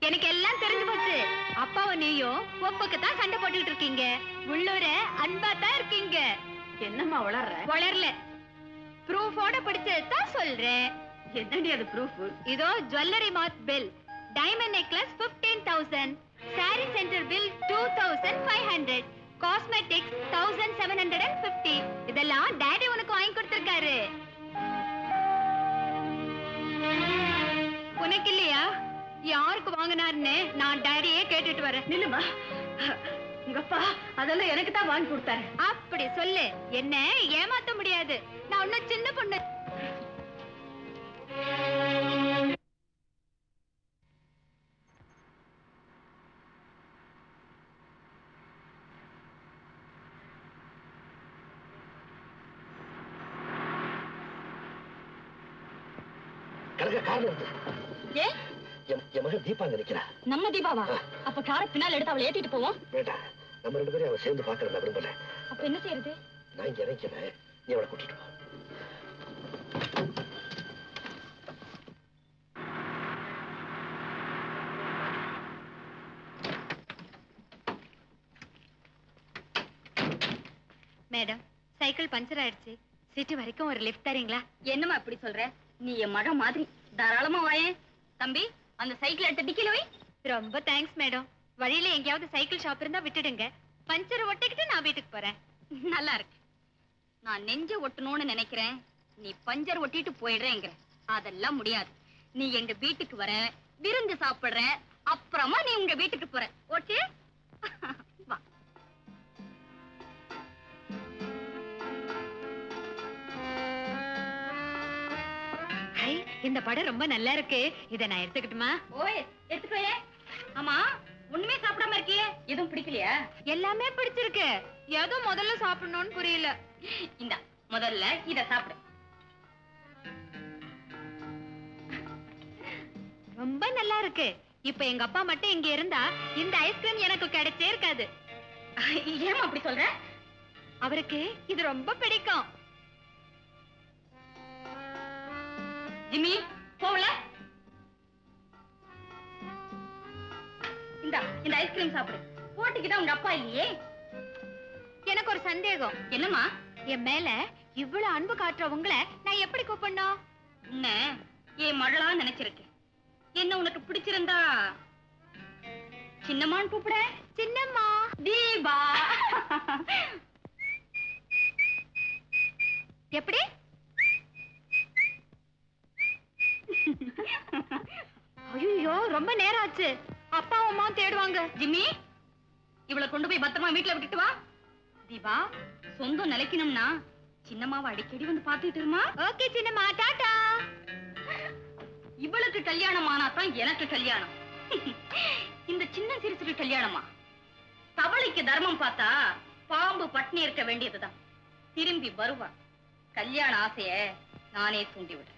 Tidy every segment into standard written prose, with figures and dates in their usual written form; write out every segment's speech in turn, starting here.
எனக்கு எல்லாம் தெரிஞ்சு போச்சு. அப்பாவும் நீயும் ஒப்புக்கு தான் சண்டை போட்டுட்டு இருக்கீங்க. உள்ளூர அன்பா தான் இருக்கீங்க. என்னம்மா வளரல. ப்ரூஃபோட பிடிச்சதான் சொல்றேன். என்னடி அது ப்ரூஃப்? இதோ jewellery mark bill. Diamond necklace 15,000. Sari centre bill 2,500. Cosmetics 1,750. இதெல்லாம் டாடி உனக்கு வாங்கி கொடுத்திருக்காரு. உனக்கு இல்லையா? யாருக்கு வாங்கினாருன்னு நான் டாடியே கேட்டுட்டு வரேன். நில்லுமா, உங்க அப்பா அதெல்லாம் எனக்கு தான் வாங்கி கொடுத்தாரு. அப்படி சொல்லு. என்ன ஏமாத்த முடியாது. நான் ஒன்னும் சின்ன பொண்ணு. என் மகள் தீபா நினைக்கிறா. நம்ம தீபாவா? அப்ப கார பின்னால் எடுத்து அவளை ஏத்திட்டு போவோம். வேண்டாம், நம்ம 2 பேரும் அவள் சேர்ந்து பாக்குறத நான் விரும்பல. அப்ப என்ன செய்யறது? நான் இங்க இறக்கிறேன், நீ அவளை கூட்டிட்டு போ. மேடம், சைக்கிள் பஞ்சர் ஆயிடுச்சு. சிட்டி வரைக்கும் ஒரு லிஃப்ட் தரீங்களா? என்னமா இப்படி சொல்ற? நீ என் மக மாதிரி தாராளமா வாயே. தம்பி, அந்த சைக்கிள் எடுத்து டிக்கில வை. ரொம்ப தேங்க்ஸ் மேடம். வழியில எங்கேயாவது சைக்கிள் ஷாப் இருந்தா விட்டுடுங்க. பஞ்சர் ஒட்டிக்கிட்டு நான் வீட்டுக்கு போறேன். நல்லா இருக்கு. நான் நெஞ்ச ஒட்டணும்னு நினைக்கிறேன், நீ பஞ்சர் ஒட்டிட்டு போயிடுறேங்கிற. அதெல்லாம் முடியாது. நீ எங்க வீட்டுக்கு வர, விருந்து சாப்பிடுற, அப்புறமா நீ உங்க வீட்டுக்கு போற. ஓகே? வா. இந்த படம் ரொம்ப நல்லா இருக்கு. இத நான் எடுத்துக்கிட்டுமா? ஓய், எடுத்துக்கோயே. ஆமா, ஒண்ணுமே சாப்பிடாம இருக்கியே, எதுவும் பிடிக்கலையா? எல்லாமே பிடிச்சிருக்கு. ஏதோ முதல்ல சாப்பிடணும்னு புரியல. இந்த முதல்ல இத சாப்பிடு. ரொம்ப நல்லா இருக்கு. இப்ப எங்க அப்பா மட்டும் இங்க இருந்தா இந்த ஐஸ்கிரீம் எனக்கு கிடைச்சே இருக்காது. ஏமா அப்படி சொல்ற? அவருக்கு இது ரொம்ப பிடிக்கும். ஜிம்மி, போவல. இந்த ஐஸ்கிரீம் சாப்பிடு. போட்டிக்கிட்டா உங்க அப்பா இல்லையே. எனக்கு ஒரு சந்தேகம். என்னம்மா? என் மேல இவ்வளவு அன்பு காட்டுறவங்கள நான் எப்படி கூப்பிடணும்? உன்ன என் மகளா நினைச்சிருக்கேன். என்ன உனக்கு பிடிச்சிருந்தா சின்னம்மான்னு கூப்பிட. சின்னம்மா. தீபா. எப்படி? ஐயோ, ரொம்ப நேரம் ஆச்சு. அப்பா அம்மா தேடுவாங்க. ஜிம்மி, இவளை கொண்டு போய் பத்திரமா வீட்டுல விட்டுட்டு வா. தீபா, சொந்தம் நிலைக்கணும்னா சின்னம்மாவை அடிக்கடி வந்து பாத்துட்டு இருமா. ஓகே சின்னம்மா, டாடா. இவளுக்கு கல்யாணம் ஆனாதான் எனக்கு கல்யாணம். இந்த சின்ன சிறுசுக்கு கல்யாணமா? தவளைக்கு தர்மம் பார்த்தா பாம்பு பட்னி இருக்க வேண்டியதுதான். திரும்பி வருவா. கல்யாண ஆசைய நானே தூண்டி விடுறேன்.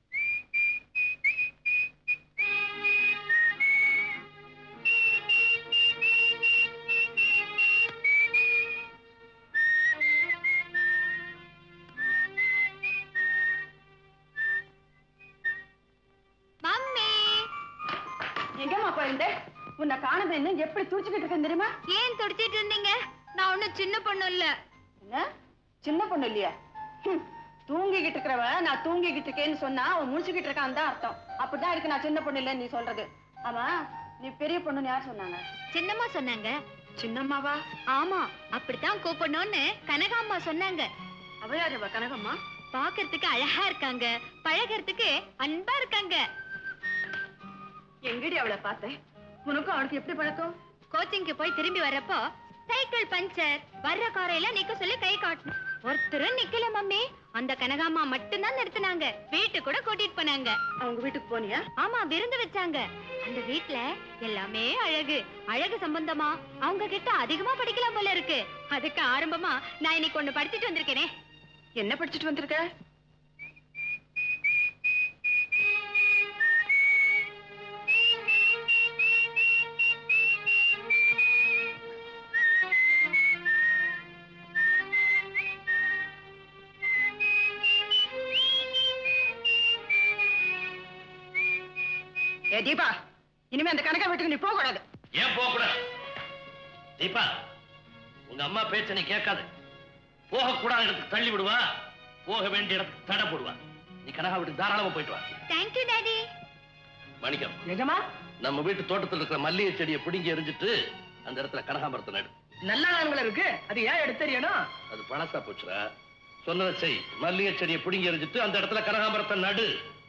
உன்னை காணது என்ன எப்படி துடிச்சுக்கிட்டு இருக்கேன் தெரியுமா? ஏன் துடிச்சிட்டு இருந்தீங்க? நான் ஒன்னும் சின்ன பொண்ணு இல்ல. என்ன சின்ன பொண்ணு இல்லையா? தூங்கிக்கிட்டு இருக்கிறவ நான் தூங்கிக்கிட்டு இருக்கேன்னு சொன்னா அவன் முடிச்சுக்கிட்டு இருக்கான்னு தான் அர்த்தம். அப்படிதான் இருக்கு நான் சின்ன பொண்ணு இல்லன்னு நீ சொல்றது. ஆமா, நீ பெரிய பொண்ணுன்னு யார் சொன்னாங்க? சின்னம்மா சொன்னாங்க. சின்னம்மாவா? ஆமா, அப்படித்தான் கூப்பிடணும்னு கனகாம்மா சொன்னாங்க. அவ யாரு கனகம்மா? பாக்குறதுக்கு அழகா இருக்காங்க, பழகிறதுக்கு அன்பா இருக்காங்க. எங்கடி அவளை பார்த்தேன்? உனக்கும் அவளுக்கு எப்படி பழக்கம்? கோச்சிங்க்கு போய் திரும்பி வர்றப்போ சைக்கிள் பஞ்சர், வர்ற காரையில நிக்க சொல்லி கை காட்டணும். ஒருத்தரும் நிக்கல மம்மி. அந்த கனகாம்மா மட்டும்தான் நிறுத்தினாங்க. வீட்டு கூட கூட்டிட்டு போனாங்க. அவங்க வீட்டுக்கு போனியா? ஆமா, விருந்து வச்சாங்க. அந்த வீட்டுல எல்லாமே அழகு. அழகு சம்பந்தமா அவங்க கிட்ட அதிகமா படிக்கலாம் போல இருக்கு. அதுக்கு ஆரம்பமா நான் இன்னைக்கு ஒண்ணு படிச்சுட்டு வந்திருக்கேனே. என்ன படிச்சுட்டு வந்திருக்க? தீபா, இனிமே அந்த கணக்கா வீட்டுக்கு நீ போக கூடாது. ஏன் போக கூடாது? தீபா, உங்க அம்மா பேச்ச நீ கேட்காது. போக கூடாத இடத்துக்கு தள்ளி விடுவா, போக வேண்டிய இடத்துக்கு தடை போடுவா. நீ கனகா வீட்டுக்கு தாராளமா போயிட்டு வா. Thank you daddy. மணிக்கம், நிஜமா? நம்ம வீட்டு தோட்டத்தில் இருக்கிற மல்லிகை செடியை பிடுங்கி எரிஞ்சிட்டு அந்த இடத்துல கனகாமரத்தை நடு. நல்ல நாளுங்கள இருக்கு, அது ஏன் எடுத்து தெரியணும்? அது பழசா போச்சுடா. சொன்னதை செய். மல்லிகை செடியை பிடுங்கி எரிஞ்சிட்டு அந்த இடத்துல கனகாமரத்தை நடு.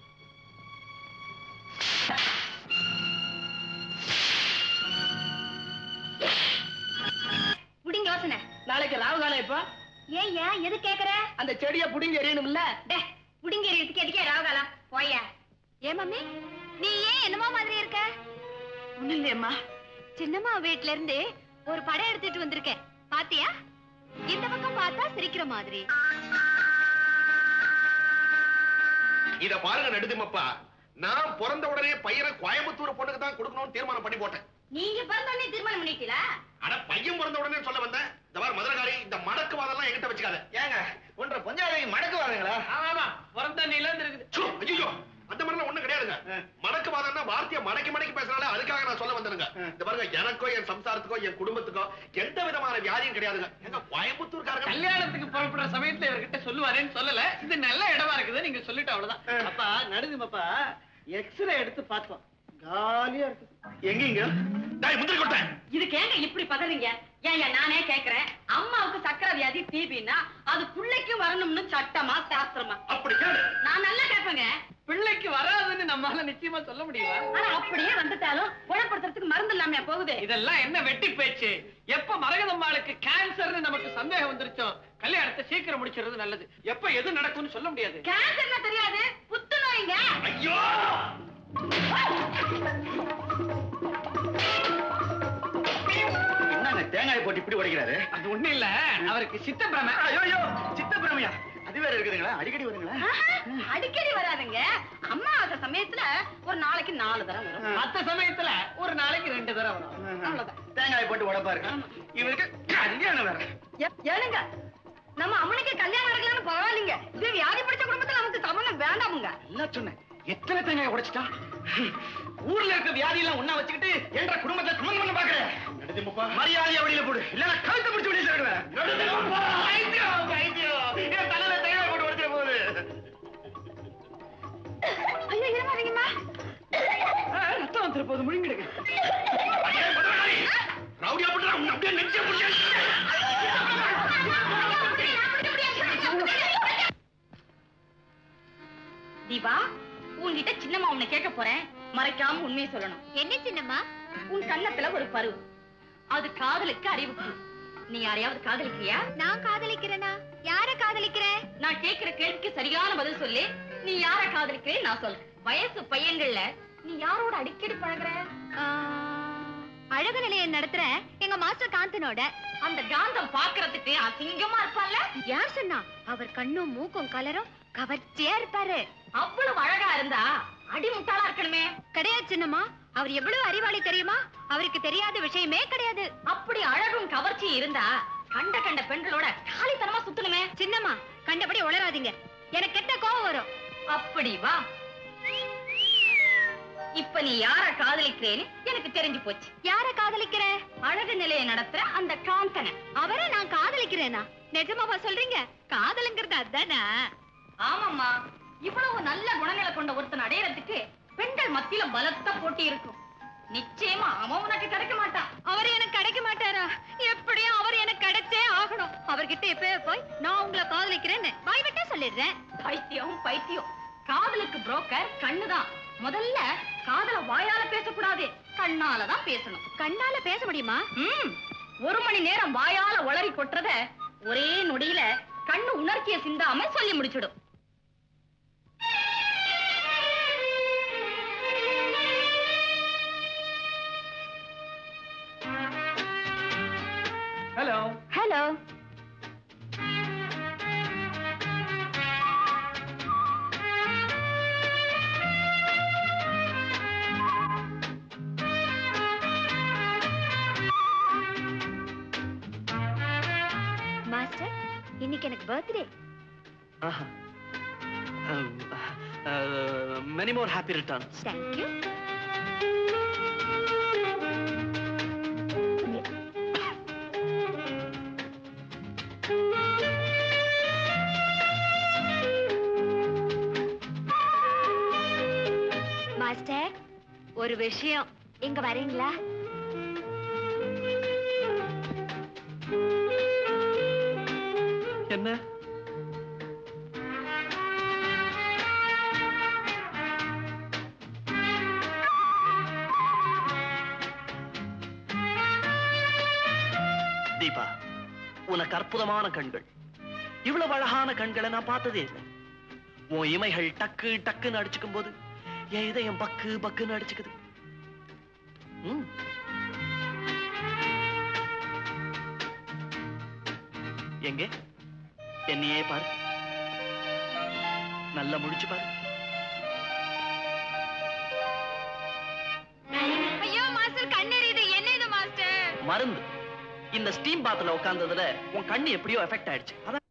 புடிங்க யோசனை. நாளைக்கு ராவு காலம் இப்ப ஏன் எது கேக்குற? அந்த செடியை புடிங்க எறியணும்ல. புடிங்க எறியறதுக்கு எதுக்கே ராவு காலம்? போய. ஏன் மம்மி, நீ ஏன் என்னமா மாதிரி இருக்க? ஒண்ணும் இல்லையம்மா. சின்னம்மா வீட்ல இருந்து ஒரு படம் எடுத்துட்டு வந்திருக்கேன், பாத்தியா? இந்த பக்கம் பார்த்தா சிரிக்கிற மாதிரி. இத பாருங்க நடுதுமப்பா, நான் பிறந்த உடனே பையனை கோயம்புத்தூர் பொண்ணுக்கு தான் கொடுக்கணும்னு தீர்மானம் பண்ணி போட்டேன். நீங்க பிறந்த உடனே தீர்மானம் பண்ணிட்டீங்களா? ஆனா பையன் பிறந்த உடனே சொல்ல வந்தேன். இந்த மாதிரி மதுரகாரி இந்த மடக்கு வாதெல்லாம் என்கிட்ட வச்சுக்காத. ஏங்க ஒன்ற பஞ்சாயத்து மடக்கு வாதங்களா? ஆமா, பிறந்த நிலம் இருக்குது. ஐயோ, அந்த மாதிரிலாம் ஒண்ணும் கிடையாதுங்க. மடக்கு வாதம்னா வார்த்தையை மடக்கி மடக்கி பேசுறாங்க, அதுக்காக நான் சொல்ல வந்தேங்க. இந்த பாருங்க, எனக்கோ என் சம்சாரத்துக்கோ என் குடும்பத்துக்கோ எந்த விதமான வியாதியும் கிடையாதுங்க. எங்க கோயம்புத்தூர்காரங்க கல்யாணத்துக்கு புறப்படுற சமயத்துல இவர்கிட்ட சொல்லுவாரேன்னு சொல்லல. இது நல்ல இடமா இருக்குது, நீங்க சொல்லிட்டு அவ்வளவுதான். அப்பா நடுதுமப்பா, எக்ஸ்ரே எடுத்து பார்த்தோம், காலியா இருக்கு. எங்கீங்க முந்திரி கொட்டேன். இதுக்கு ஏங்க இப்படி பதறீங்க? ஏங்க நானே கேக்குறேன், அம்மாவுக்கு சக்கரை வியாதி டிபின்னா அது பிள்ளைக்கும் வரணும்னு சட்டமா சாஸ்திரமா? அப்படி கேளு. நான் நல்லா கேட்பேங்க. பிள்ளைக்கு வராதுன்னு நம்மால நிச்சயமா சொல்ல முடியுமா? ஆனா அப்படியே வந்துட்டாலும் குணப்படுத்துறதுக்கு மருந்து இல்லாம போகுது. இதெல்லாம் என்ன வெட்டி பேச்சு? எப்ப மரகதம்மாளுக்கு கேன்சர்னு நமக்கு சந்தேகம் வந்துருச்சோ கல்யாணத்தை சீக்கிரம் முடிச்சிருது நல்லது. எப்ப எது நடக்கும்னு சொல்ல முடியாது. கேன்சர்னா தெரியாது, புத்துநோய்ங்க. ஐயோ, என்னங்க தேங்காய் போட்டு இப்படி உடைக்கிறாரு? அது ஒண்ணு இல்ல, அவருக்கு சித்தப்பிரமை. ஐயோ, சித்தப்பிரமையா? அது வேற இருக்குதுங்களா? அடிக்கடி வருங்களா? அடிக்கடி வராதுங்க. அம்மா அந்த சமயத்துல ஒரு நாளைக்கு 4 தடவை வரும். மத்த சமயத்துல ஒரு நாளைக்கு 2 தடவை வரும். அவ்வளவுதான். தேங்காய் போட்டு உடைப்பாரு. இவருக்கு கல்யாணம் வேற. ஏனுங்க, நம்ம அம்மனுக்கு கல்யாணம் நடக்கலாம்னு பரவாயில்லைங்க. இது வியாதி பிடிச்ச குடும்பத்துல நமக்கு சம்பந்தம் வேண்டாமுங்க. எல்லாம் சொன்னேன். எத்தனை தேங்காய் உடைச்சிட்டா? ஊர்ல இருக்க வியாதி எல்லாம் ஒண்ணா வச்சுக்கிட்டு என்ற குடும்பத்தை சம்பந்தம் பண்ண பாக்குறேன். நடுதுமப்பா, மரியாதையா வெளியில போடு, இல்ல கழுத்தை பிடிச்சு வெளியில சொல்லுவேன். நடுதுமப்பா, ஐயோ என் தலையில தேங்காய் போட்டு உடைச்சிட போகுது. ஐயோ இருமாதீங்கம்மா. ரத்தம் வந்துரு போது முழுங்கிடுங்க. ரவுடியா போட்டு உன்னை அப்படியே நெஞ்ச பிடிச்சு. தீபா, உன்கிட்ட சின்னம்மா உன்னை கேட்க போறேன், மறைக்காம உண்மையை சொல்லணும். என்ன சின்னம்மா? உன் கண்ணத்துல ஒரு பருவம், அது காதலுக்கு அறிவுக்கு. நீ யாரையாவது காதலிக்கிறியா? நான் காதலிக்கிறேனா? யார காதலிக்கிறேன்? நான் கேட்கிற கேள்விக்கு சரியான பதில் சொல்லி, நீ யார காதலிக்கிறே நான் சொல்றேன். வயசு பையன்கள்ல நீ யாரோட அடிக்கடி பழகுற? அழகு நிலையம் நடத்துற எங்க மாஸ்டர் காந்தனோட. அந்த காந்தம் பாக்குறதுக்கு அசிங்கமா இருப்பான்ல? யார் சொன்னா? அவர் கண்ணும் மூக்கும் கலரும் கவர்ச்சியா இருப்பாரு. அவ்வளவு அழகா இருந்தா அடிமுட்டாளா இருக்கணுமே. கிடையாது சின்னம்மா, அவர் எவ்வளவு அறிவாளி தெரியுமா? அவருக்கு தெரியாத விஷயமே கிடையாது. அப்படி அழகும் கவர்ச்சி இருந்தா கண்ட கண்ட பெண்களோட காலித்தனமா சுத்தணுமே. சின்னம்மா, கண்டபடி உளராதீங்க, எனக்கு கெட்ட கோவம் வரும். அப்படி வா. இப்ப நீ யார காதலிக்கிறேன்னு எனக்கு தெரிஞ்சு போச்சு. யார காதலிக்கிற? அழகு நிலையை நடத்துற அந்த காந்தனை. அவரை நான் காதலிக்கிறேனா? நிஜமாவா சொல்றீங்க? காதலுங்கிறது அதானா? ஆமாம்மா, இவ்வளவு நல்ல குணங்களை கொண்ட ஒருத்தன் அடையறதுக்கு பெண்கள் மத்தியில பலத்த போட்டி இருக்கும். நிச்சயமா அவன் உனக்கு கிடைக்க மாட்டான். அவர் எனக்கு கிடைக்க மாட்டாரா? எப்படியும் அவர் எனக்கு கிடைச்சே ஆகணும். அவர்கிட்ட எப்பவே போய் நான் உங்களை காதலிக்கிறேன்னு வாய் விட்டே சொல்லிடுறேன். பைத்தியம் பைத்தியம். காதலுக்கு புரோக்கர் கண்ணுதான். முதல்ல காதல வாயால பேசக்கூடாது, கண்ணாலதான் பேசணும். கண்ணால பேச முடியுமா? 1 மணி நேரம் வாயால உளறி கொட்டுறத ஒரே நொடியில கண்ணு உணர்ச்சியை சிந்தாம சொல்லி முடிச்சிடும். Hello hello. மாஸ்டர், இன்னைக்கு எனக்கு birthday. many more happy returns. Thank you. ஒரு விஷயம், இங்க வரீங்களா? என்ன? தீபா, உனக்கு அற்புதமான கண்கள். இவ்வளவு அழகான கண்களை நான் பார்த்ததே இல்லை. உன் இமைகள் டக்கு டக்குன்னு அடிச்சுக்கும் போது என் இதயம் பக்கு பக்குன்னு அடிச்சுக்குது. எங்கே என்னையே பாரு, நல்லா முடிச்சு பாரு. ஐயோ மாஸ்டர், கண்ணெறியுது. என்ன இது மாஸ்டர்? மருந்து. இந்த ஸ்டீம் பாத்துல உட்கார்ந்ததுல உன் கண்ணு எப்படியோ எஃபெக்ட் ஆயிடுச்சு. அதான்